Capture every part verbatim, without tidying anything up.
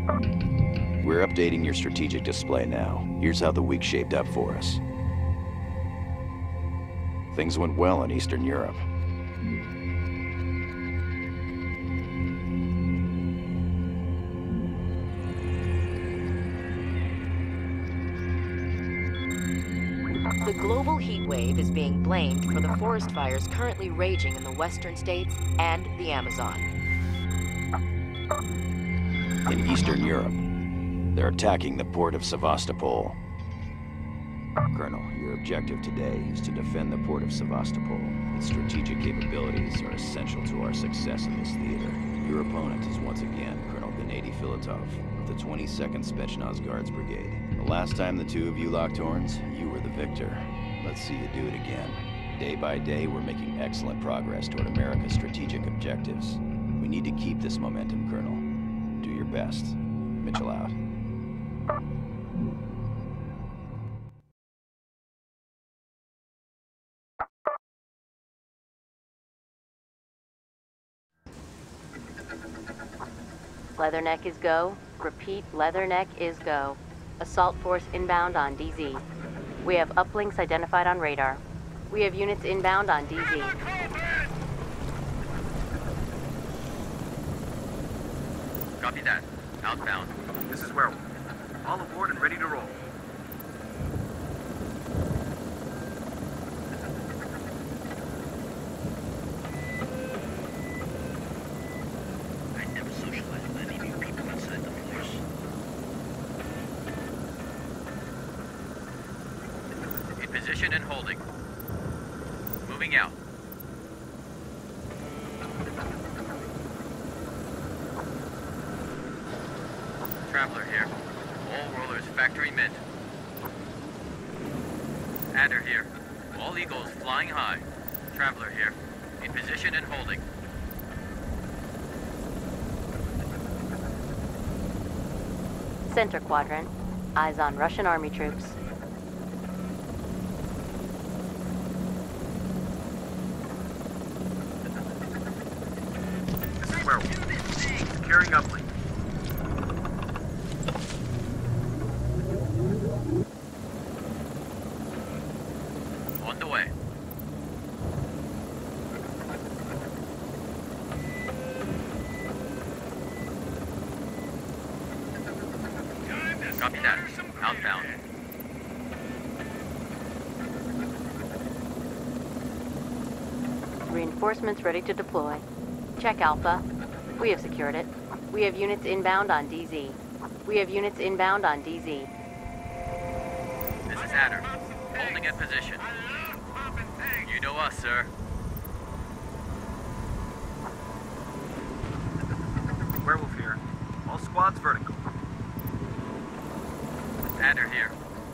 We're updating your strategic display now. Here's how the week shaped up for us. Things went well in Eastern Europe. The global heat wave is being blamed for the forest fires currently raging in the western states and the Amazon. In Eastern Europe, they're attacking the port of Sevastopol. Colonel, your objective today is to defend the port of Sevastopol. Its strategic capabilities are essential to our success in this theater. Your opponent is once again Colonel Gennady Filatov of the twenty-second Spetsnaz Guards Brigade. The last time the two of you locked horns, you were the victor. Let's see you do it again. Day by day, we're making excellent progress toward America's strategic objectives. We need to keep this momentum, Colonel. Do your best. Mitchell out. Leatherneck is go. Repeat, Leatherneck is go. Assault force inbound on D Z. We have uplinks identified on radar. We have units inbound on D Z. Copy that. Outbound. This is Werewolf. All aboard and ready to roll. I never socialized with any of you people inside the force. In position and holding. Moving out. Traveler here. All rollers factory mint. Adder here. All eagles flying high. Traveler here. In position and holding. Center quadrant. Eyes on Russian army troops. This is Werewolf. Securing uplink. On the way. Copy that. Outbound. Reinforcements ready to deploy. Check Alpha. We have secured it. We have units inbound on D Z. We have units inbound on D Z. This is Adder. Holding at position. You know us, sir. Werewolf here. All squads vertical. Adder here.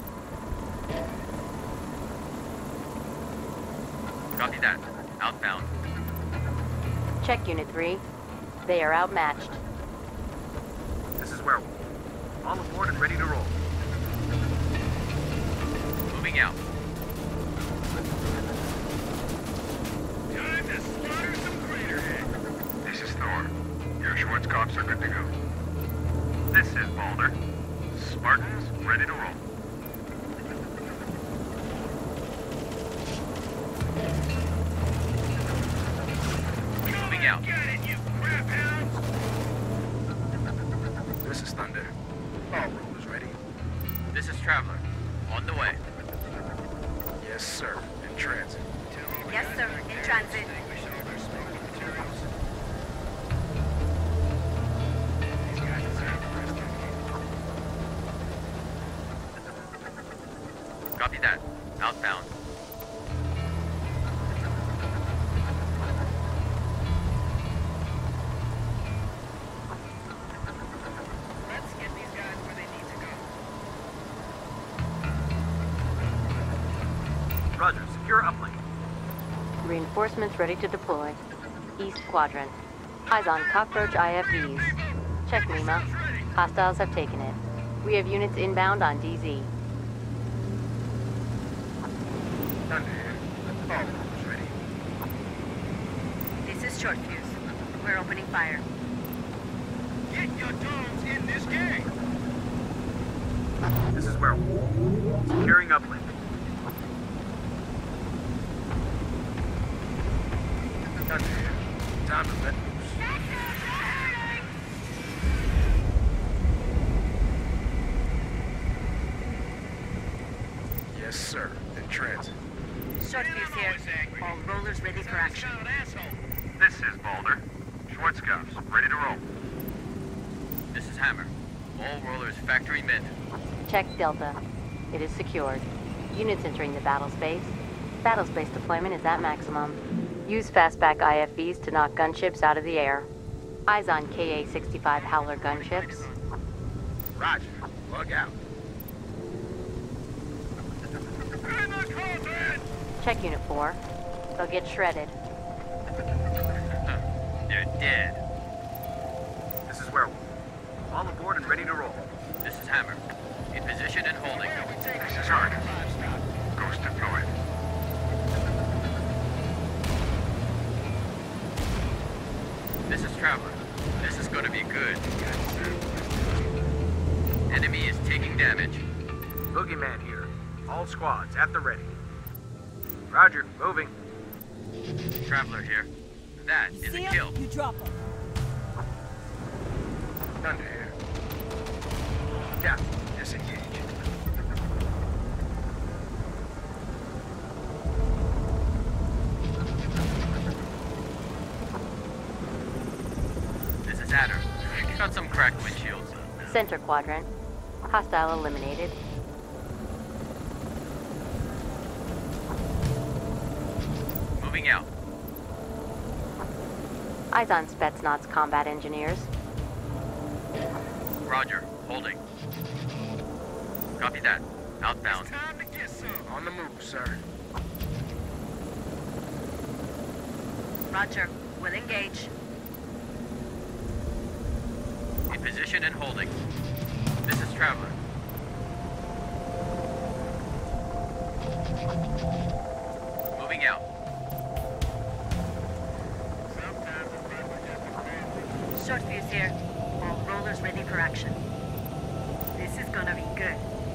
Copy that. Outbound. Check Unit three. They are outmatched. This is Werewolf. All aboard and ready to roll. Moving out. Time to slaughter some craterhead. This is Thor. Your Schwarzkopfs are good to go. This is Balder. Spartans ready to roll. Moving out. Get it, you crap hounds! This is Thunder. All rollers ready. This is Traveler. On the way. Yes, sir. In transit. Yes, sir. In transit. Copy that. Outbound. Let's get these guys where they need to go. Roger. Secure uplink. Reinforcements ready to deploy. East quadrant. Eyes on Cockroach I F Vs. Check Lima. Hostiles have taken it. We have units inbound on D Z. Thunder here. All rollers ready. This is Short Fuse. We're opening fire. Get your dogs in this game! is Werewolf. Securing uplink. Got here. Time to let loose. Yes, sir. In transit. Short fuse here. All rollers ready for action. This is Boulder. Schwarzkopf's ready to roll. This is Hammer. All rollers factory mid. Check Delta. It is secured. Units entering the battle space. Battle space deployment is at maximum. Use fastback I F Vs to knock gunships out of the air. Eyes on K A sixty-five Howler gunships. Roger. Plug out. Check Unit four. They'll get shredded. They're dead. This is Werewolf. All aboard and ready to roll. This is Hammer. In position and holding. This is Hard. Ghost deployed. This is Traveler. This is gonna be good. Enemy is taking damage. Boogeyman here. All squads at the ready. Roger. Moving. Traveler here. That is a kill. You drop them. Under here. Yeah. Disengage. This is Adder. Got some cracked windshields. Center quadrant. Hostile eliminated. Moving out. Eyes on Spetsnaz combat engineers. Roger. Holding. Copy that. Outbound. On the move, sir. Roger. We'll engage. In position and holding. This is Traveler. Moving out. Short fuse here. All rollers ready for action. This is gonna be good.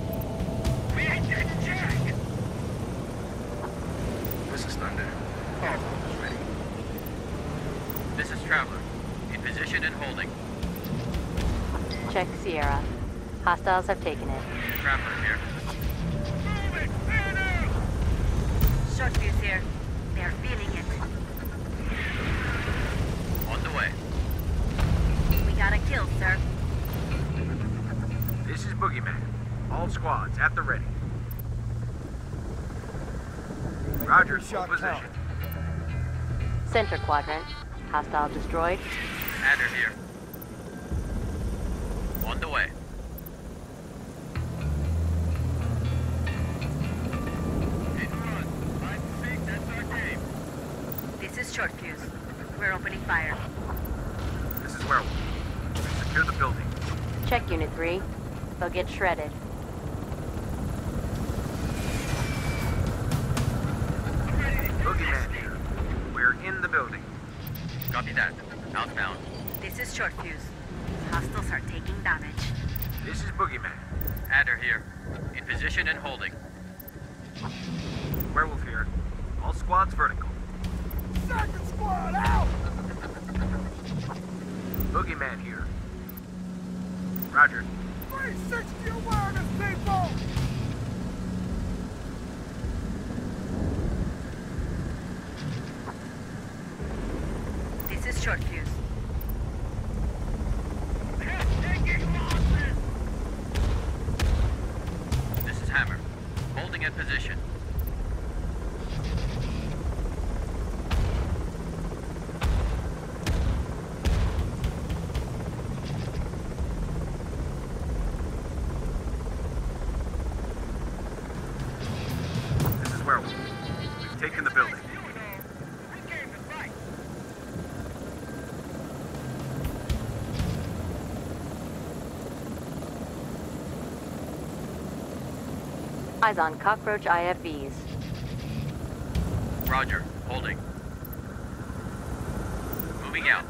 This is Thunder. All rollers ready. This is Traveler. In position and holding. Check Sierra. Hostiles have taken it. Traveler here. Short fuse here. They're feeling it. On the way. We got a kill, sir. This is Boogeyman. All squads at the ready. Roger. Full position. Center quadrant. Hostile destroyed. Adder here. On the way. This is short fuse. We're opening fire. This is Werewolf. Secure the building. Check Unit three. They'll get shredded. Boogeyman here. We're in the building. Copy that. Outbound. This is short fuse. Hostiles are taking damage. This is Boogeyman. Adder here. In position and holding. Werewolf here. All squads vertical. Second squad out! Boogeyman here. Roger. three sixty awareness, people! This is short fuse. This is Hammer. Holding in position. This is Werewolf. We've taken the building. Eyes on cockroach I F Vs. Roger. Holding. Moving out.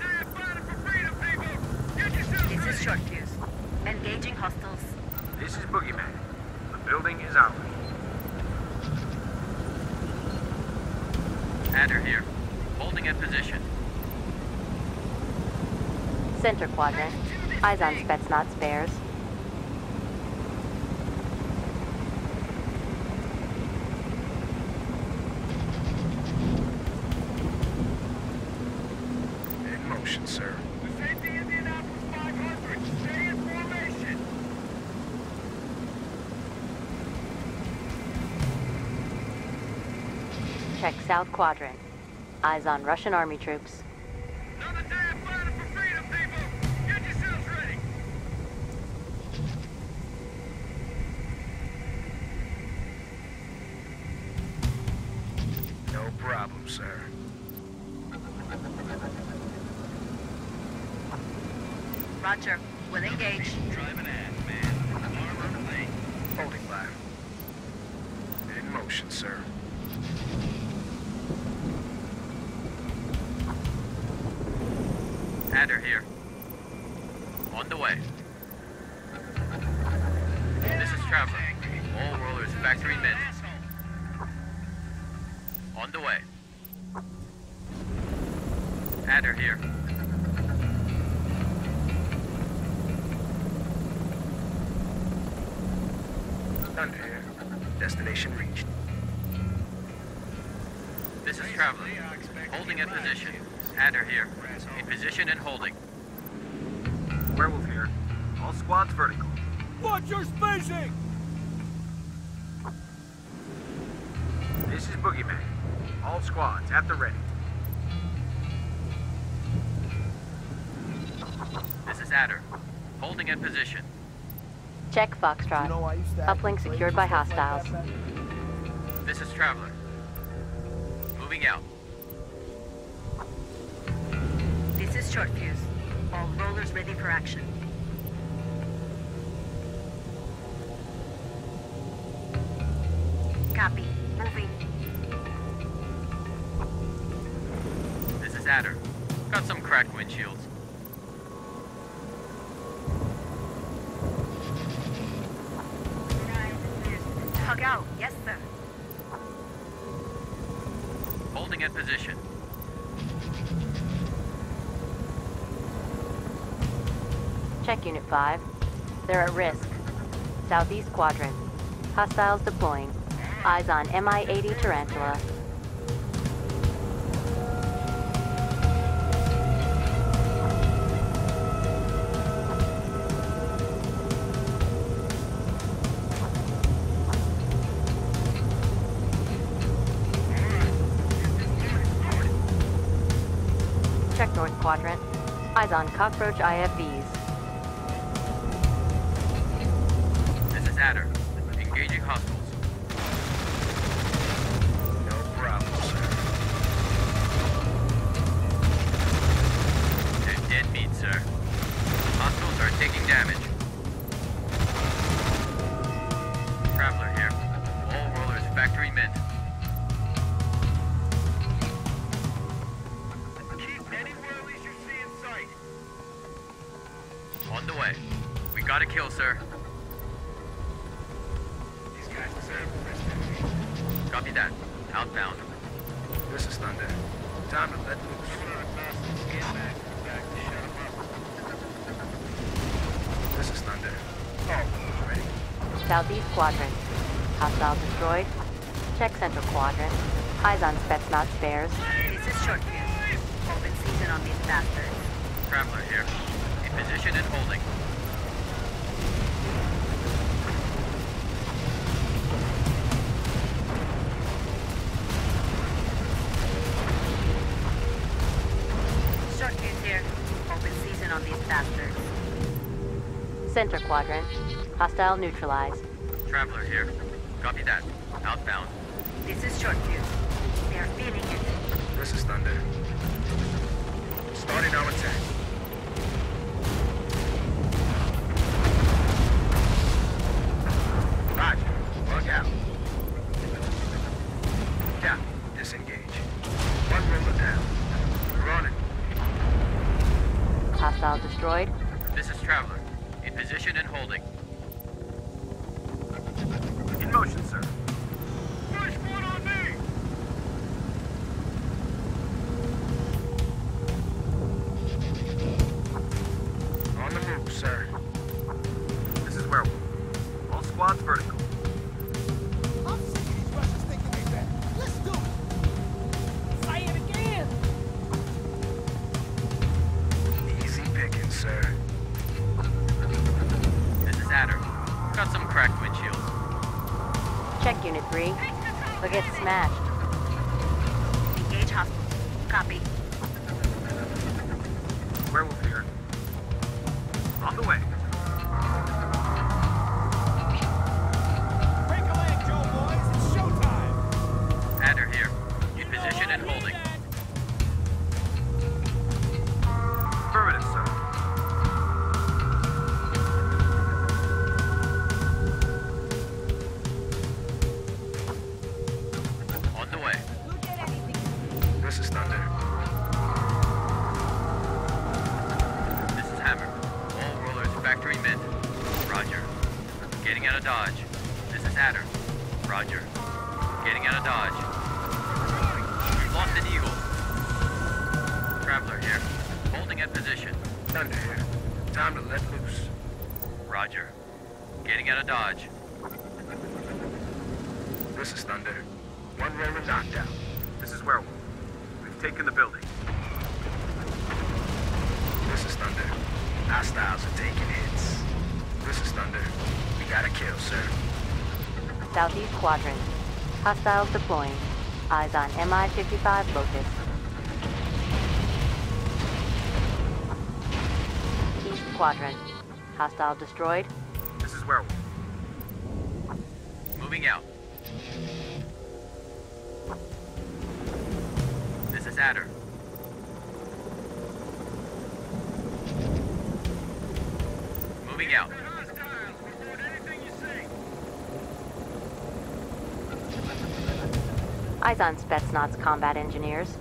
This is short fuse. Engaging hostiles. This is Boogeyman. Building is ours. Adder here. Holding in position. Center quadrant. Eyes on Spetsnaz spares. In motion, sir. Safety Indianapolis five hundred. Stay in formation. Check south quadrant. Eyes on Russian army troops. Another day of fighting for freedom, people. Get yourselves ready. No problem, sir. Roger. We'll engage. Driving ass, man. Armor plate. Holding line. In motion, sir. Adder here. On the way. This is Traveler. All rollers factory mint. On the way. Adder here. Thunder here. Destination reached. This is Traveler. Holding in position. Adder here. In position and holding. Werewolf here. All squads vertical. Watch your spacing. This is Boogeyman. All squads at the ready. This is Adder. Holding in position. Check Foxtrot. Uplink secured by hostiles. This is Traveler. Moving out. This is Short Fuse. All rollers ready for action. Copy. Moving. This is Adder. Got some cracked windshields. Hug out. Yes, sir. Holding in position. Check Unit five. They're at risk. Southeast quadrant. Hostiles deploying. Eyes on M I eighty Tarantula. Check north quadrant. Eyes on Cockroach I F Vs. This is Adder. Engaging hostiles. No problem, sir. They're dead meat, sir. Hostiles are taking damage. Traveler here. All rollers factory mint. Keep anywhere at least you see in sight. On the way. We got a kill, sir. These guys deserve respect. Copy that. Outbound. This is Thunder. Time to let loose. This is Thunder. All rollers ready. Southeast quadrant. Hostile destroyed. Check central quadrant. Eyes on Spetsnaz spares. This is Short Fuse. Open season on these bastards. Traveler here. In position and holding. Short Fuse here. Open season on these bastards. Center quadrant. Hostile neutralized. Traveler here. Copy that. Outbound. This is Short Fuse. They are feeling it. This is Thunder. Starting our attack. Roger. Bug out. Yeah. Disengage. One roller down. We're on it. Hostile destroyed. This is Traveler. In position and holding. motion, sir. Push one on me! On the move, sir. This is Werewolf. All squads vertical. I'm sick of these Russians thinking they better. Let's do it! Say it again! Easy picking, sir. This is Adder. Got some cracked windshields. Check Unit three. They'll get smashed. Engage hostile. Copy. Werewolf here. On the way. Break a leg, Joe boys. It's showtime! Adder here. In position and holding. Affirmative, sir. On the way. This is Thunder. This is Hammer. All rollers factory mid. Roger. Getting out of dodge. This is Adder. Roger. Getting out of dodge. We've lost an Eagle. Traveler here. Holding at position. Thunder here. Time to let loose. Roger. Getting out of dodge. This is Thunder. One roller knocked out. This is Werewolf. We've taken the building. This is Thunder. Hostiles are taking hits. This is Thunder. We got a kill, sir. Southeast Quadrant. Hostiles deploying. Eyes on M I fifty-five Locust. East Quadrant. Hostile destroyed. This is Werewolf. Moving out. This is Adder. Moving out. They're hostiles. Report anything you see. Eyes on Spetsnaz combat engineers.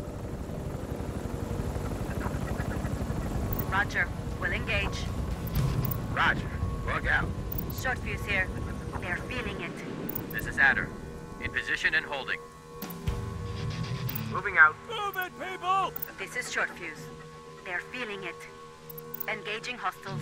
Roger. We'll engage. Roger. Bug out. Short fuse here. They're feeling it. This is Adder. In position and holding. Moving out. Move it, people! This is short fuse. They're feeling it. Engaging hostiles.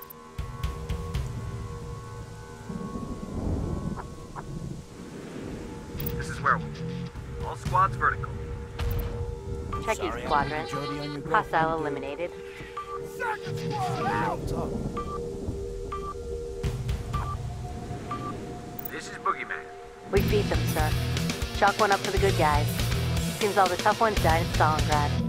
This is Werewolf. All squads vertical. Check East Quadrant. Hostile eliminated. Second squad out! This is Boogeyman. We beat them, sir. Chalk one up for the good guys. Seems all the tough ones died in Stalingrad.